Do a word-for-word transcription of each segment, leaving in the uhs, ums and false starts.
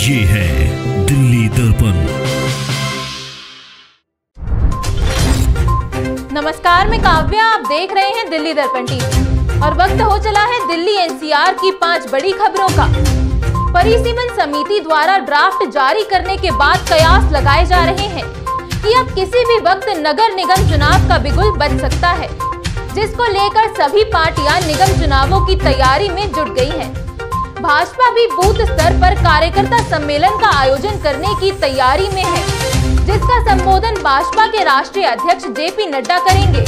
ये है दिल्ली दर्पण। नमस्कार, मैं काव्या, आप देख रहे हैं दिल्ली दर्पण टीवी और वक्त हो चला है दिल्ली एनसीआर की पांच बड़ी खबरों का। परिसीमन समिति द्वारा ड्राफ्ट जारी करने के बाद कयास लगाए जा रहे हैं कि अब किसी भी वक्त नगर निगम चुनाव का बिगुल बज सकता है, जिसको लेकर सभी पार्टियां निगम चुनावों की तैयारी में जुट गई हैं। भाजपा भी बूथ स्तर पर कार्यकर्ता सम्मेलन का आयोजन करने की तैयारी में है, जिसका संबोधन भाजपा के राष्ट्रीय अध्यक्ष जेपी नड्डा करेंगे।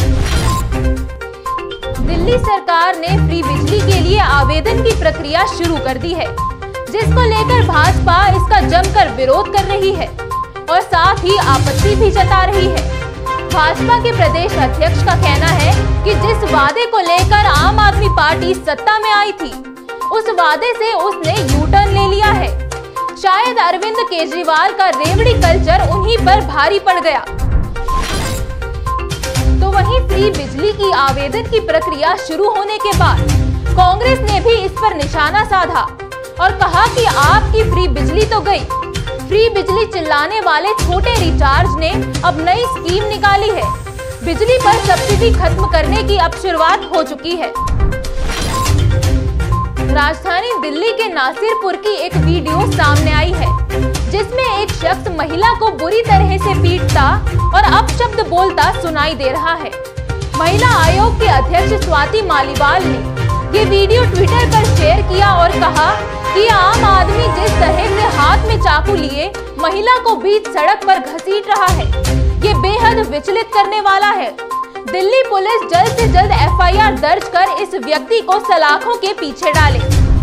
दिल्ली सरकार ने फ्री बिजली के लिए आवेदन की प्रक्रिया शुरू कर दी है, जिसको लेकर भाजपा इसका जमकर विरोध कर रही है और साथ ही आपत्ति भी जता रही है। भाजपा के प्रदेश अध्यक्ष का कहना है कि जिस वादे को लेकर आम आदमी पार्टी सत्ता में आई थी, उस वादे से उसने यू टर्न ले लिया है। शायद अरविंद केजरीवाल का रेवड़ी कल्चर उन्हीं पर भारी पड़ गया। तो वहीं फ्री बिजली की आवेदन की प्रक्रिया शुरू होने के बाद कांग्रेस ने भी इस पर निशाना साधा और कहा कि आपकी फ्री बिजली तो गई। फ्री बिजली चिल्लाने वाले छोटे रिचार्ज ने अब नई स्कीम निकाली है। बिजली पर सब्सिडी खत्म करने की अब शुरुआत हो चुकी है। राजधानी दिल्ली के नासिरपुर की एक वीडियो सामने आई है, जिसमें एक शख्स महिला को बुरी तरह से पीटता और अपशब्द बोलता सुनाई दे रहा है। महिला आयोग के अध्यक्ष स्वाति मालीवाल ने ये वीडियो ट्विटर पर शेयर किया और कहा कि आम आदमी जिस तरह से हाथ में चाकू लिए महिला को बीच सड़क पर घसीट रहा है, ये बेहद विचलित करने वाला है। दिल्ली पुलिस जल्द से जल्द एफ आई आर दर्ज कर इस व्यक्ति को सलाखों के पीछे डाले।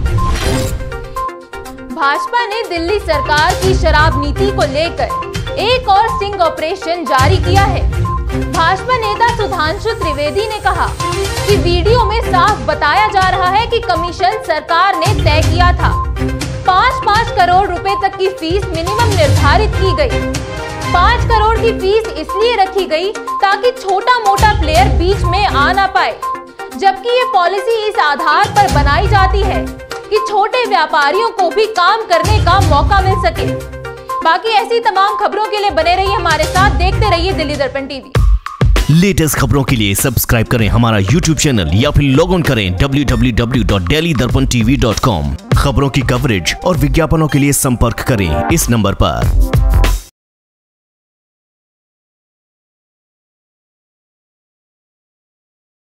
भाजपा ने दिल्ली सरकार की शराब नीति को लेकर एक और स्टिंग ऑपरेशन जारी किया है। भाजपा नेता सुधांशु त्रिवेदी ने कहा कि वीडियो में साफ बताया जा रहा है कि कमीशन सरकार ने तय किया था। पाँच पाँच करोड़ रुपए तक की फीस मिनिमम निर्धारित की गई। पाँच करोड़ की फीस इसलिए रखी गई ताकि छोटा मोटा प्लेयर बीच में आ ना पाए, जबकि ये पॉलिसी इस आधार पर बनाई जाती है कि छोटे व्यापारियों को भी काम करने का मौका मिल सके। बाकी ऐसी तमाम खबरों के लिए बने रहिए हमारे साथ, देखते रहिए दिल्ली दर्पण टीवी। लेटेस्ट खबरों के लिए सब्सक्राइब करें हमारा यूट्यूब चैनल या फिर लॉग ऑन करें W W W dot Delhi Darpan TV dot com. खबरों की कवरेज और विज्ञापनों के लिए संपर्क करें इस नंबर पर।